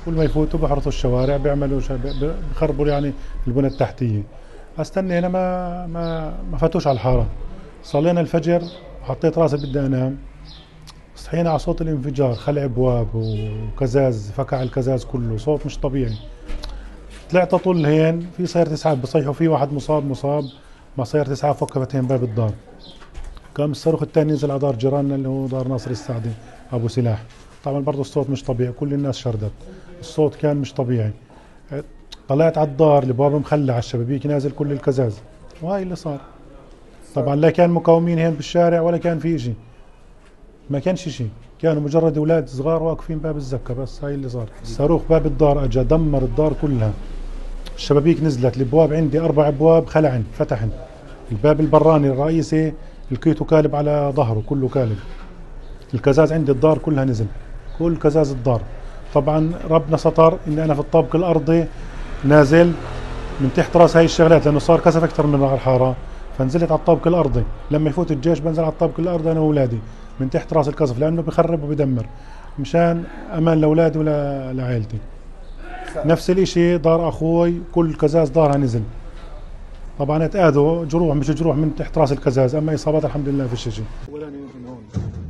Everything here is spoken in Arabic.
كل ما يفوتوا بحرثوا الشوارع بيعملوا بخربوا يعني البنى التحتيه. استنى هنا ما فاتوش على الحاره. صلينا الفجر، حطيت راسي بدي انام، صحينا على صوت الانفجار، خلع ابواب وكزاز، فكع الكزاز كله، صوت مش طبيعي. طلعت اطل هين في سيارة اسعاف بصيحوا في واحد مصاب، ما سيارة اسعاف وقفت هين باب الدار. قام الصاروخ الثاني نزل على دار جيراننا اللي هو دار ناصر السعدي ابو سلاح. طبعا برضه الصوت مش طبيعي، كل الناس شردت، الصوت كان مش طبيعي. طلعت على الدار، الابواب مخلعه، الشبابيك نازل كل الكزاز، وهاي اللي صار. طبعا لا كان مقاومين هين بالشارع ولا كان في شيء، ما كانش شيء، كانوا مجرد اولاد صغار واقفين باب الزكه بس. هاي اللي صار. الصاروخ باب الدار اجى دمر الدار كلها، الشبابيك نزلت، الابواب عندي 4 ابواب خلعن فتحن، الباب البراني الرئيسي الكيتو كالب على ظهره كله كالب، الكزاز عندي الدار كلها نزل، كل كزاز الدار. طبعا ربنا ستر اني انا في الطابق الارضي نازل من تحت راس هاي الشغلات، لانه صار كسف اكثر من على الحاره، فنزلت على الطابق الارضي. لما يفوت الجيش بنزل على الطابق الارضي انا واولادي من تحت راس القصف، لانه بخرب وبدمر، مشان امان لاولادي ولا لعائلتي. نفس الاشي دار اخوي كل كزاز دارها نزل. طبعا اتاذوا جروح، مش جروح من تحت راس الكزاز، اما اصابات الحمد لله في شيء.